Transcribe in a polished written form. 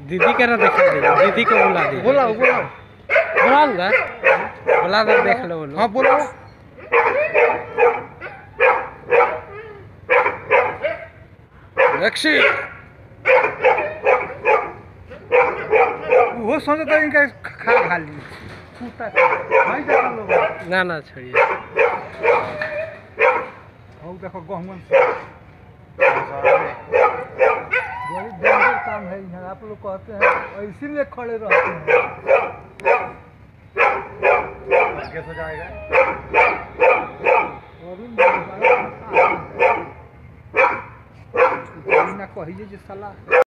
दीदी के ना दिखा दे, दीदी को बुला दे। बुलाओ बुलाओ बुलाऊंगा, बुला दे, देख लो बोलो। हाँ बुलाओ। रक्षी वो सोचता इनका खा ली कुत्ता भाई जाता लोग ना छोड़िए। और देखो गहमन से बड़ी डेंजर काम है यहाँ। आप लोग कहते हैं और इसीलिए खड़े रहते हैं। कैसे जाएगा ना कहिए जो साला